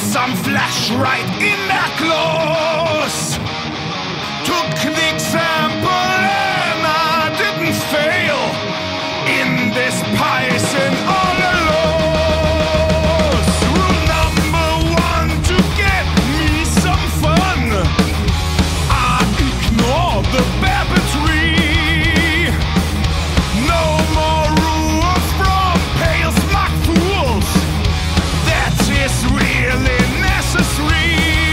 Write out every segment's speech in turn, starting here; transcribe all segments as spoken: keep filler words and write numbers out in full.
some flash right in their clothes. Took the example and I didn't fail in this Python all alone. Rule number one to get me some fun, I ignore the babbitry. No more rules from pale smug fools. That is really necessary.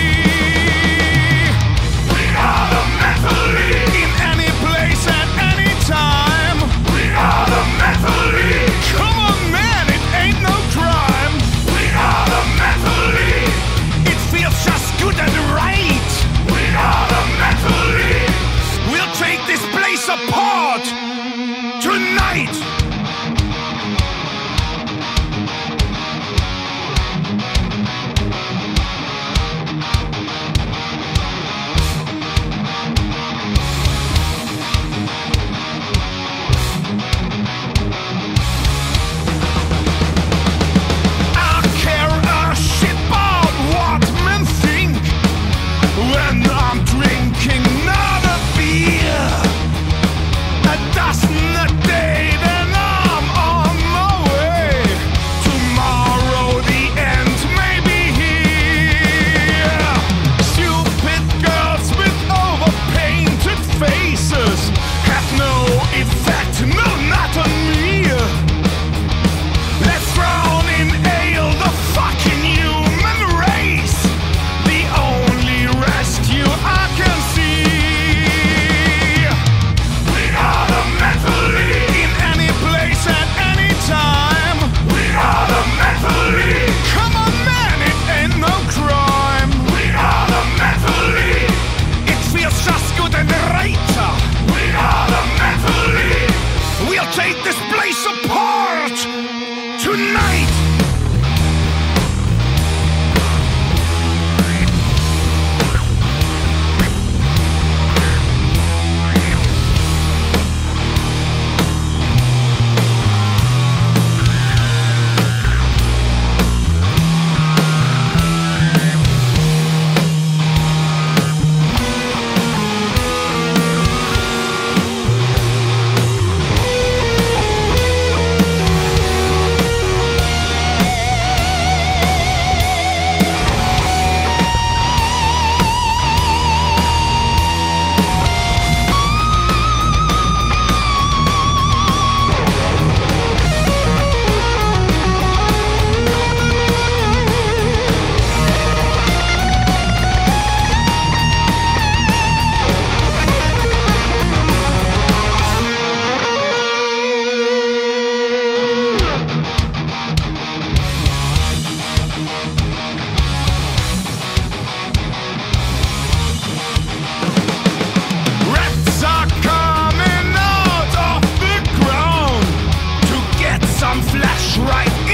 We are the Metal League. In any place at any time. We are the Metal League. Come on man, it ain't no crime. We are the Metal League. It feels just good and right. We are the Metal League. We'll take this place apart tonight. I care a shit about what men think when I'm drinking not a beer. A dozen a day, then I'm on my way. Tomorrow the end may be here. Stupid girls with overpainted faces have no effect, no, not on me. Let's drown in ale the fucking human race. The only rescue I can see. We are the Metal League. In any place at any time. We are the Metal League. Come on man, it ain't no crime. We are the Metal League. It feels just good and right. We are the Metal League. We'll take this place apart tonight. Rats are coming out of the ground to get some flash right